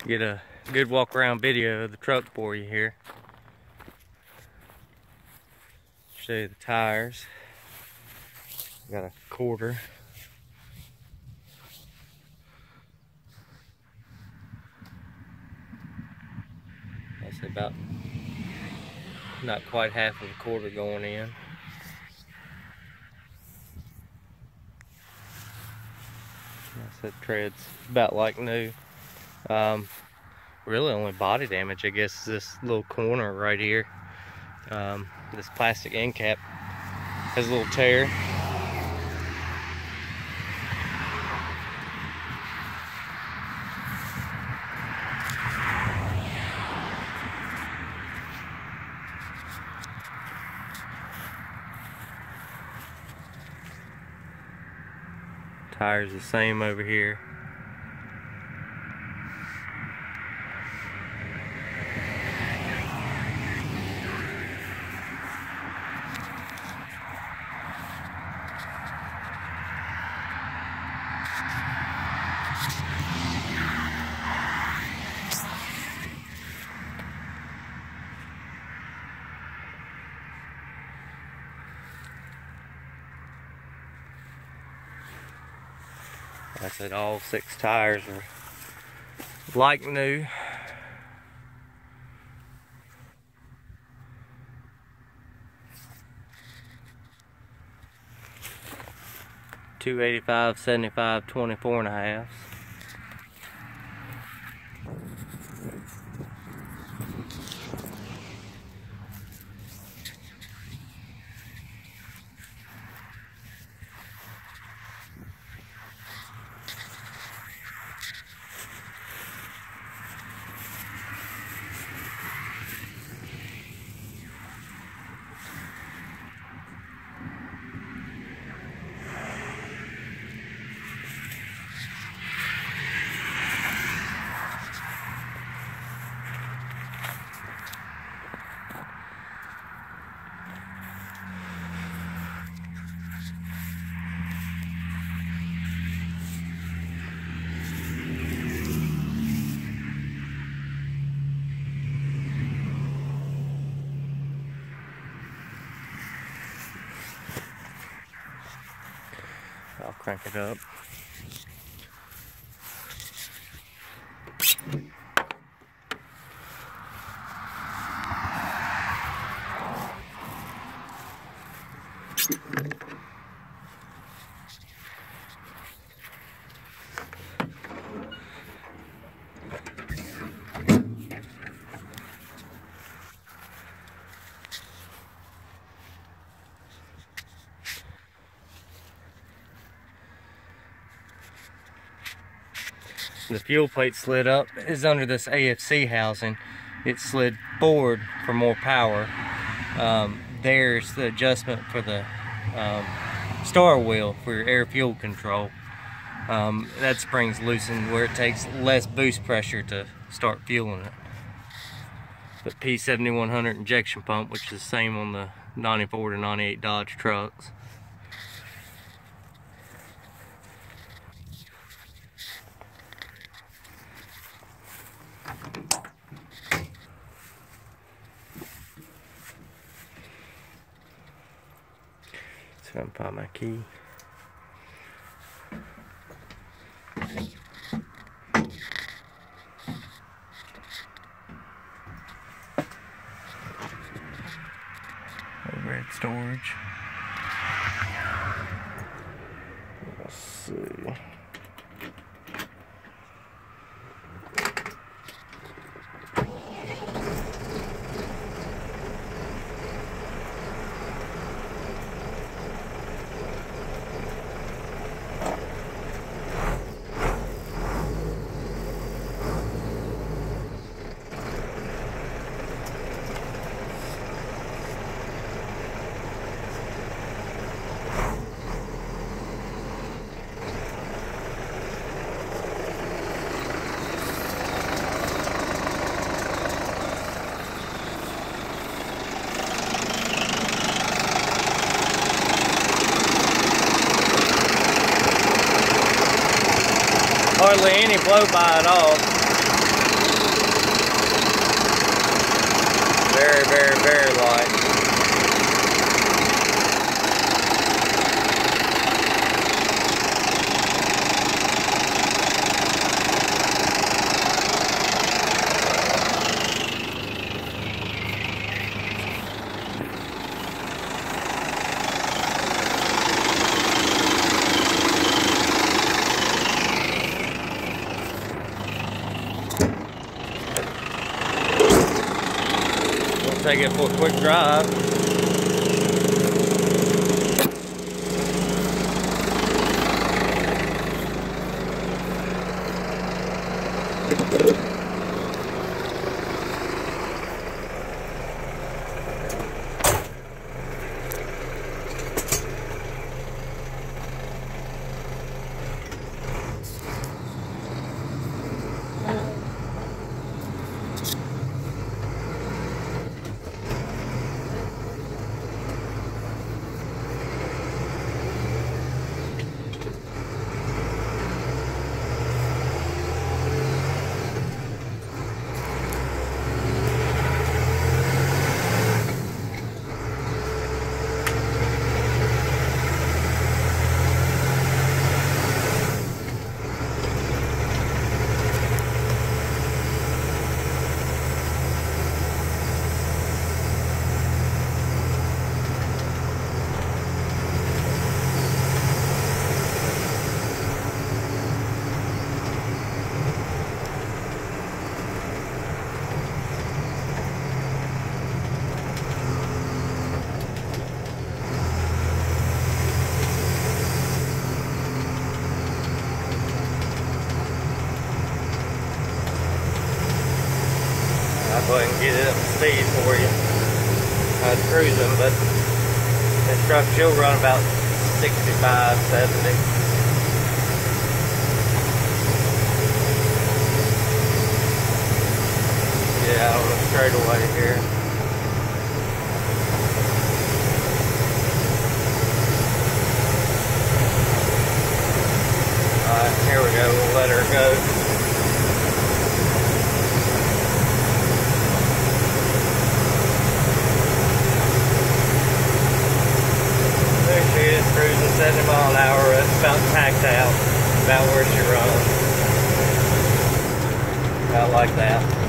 Get a good walk around video of the truck for you here. Show you the tires. Got a quarter. That's about not quite half of a quarter going in. That tread's about like new. Really only body damage, I guess, is this little corner right here. This plastic end cap has a little tear. Tires the same over here. I said all 6 tires are like new. $285, $75, 24.5. I'll crank it up. The fuel plate slid up is under this AFC housing. It slid forward for more power. There's the adjustment for the star wheel for your air fuel control. That spring's loosened where it takes less boost pressure to start fueling it. But P7100 injection pump, which is the same on the 94 to 98 Dodge trucks. So I'm find my key. Overhead storage. Let's see. Hardly any blow by at all. Very, very, very light. Take it for a quick drive. I'll go ahead and get it up to speed for you. I was cruising, but this truck should run about 65, 70. Yeah, on the straightaway here. Alright, here we go. We'll let her go. Cruising 70 mile an hour. It's about tacked out, about where she runs. About like that.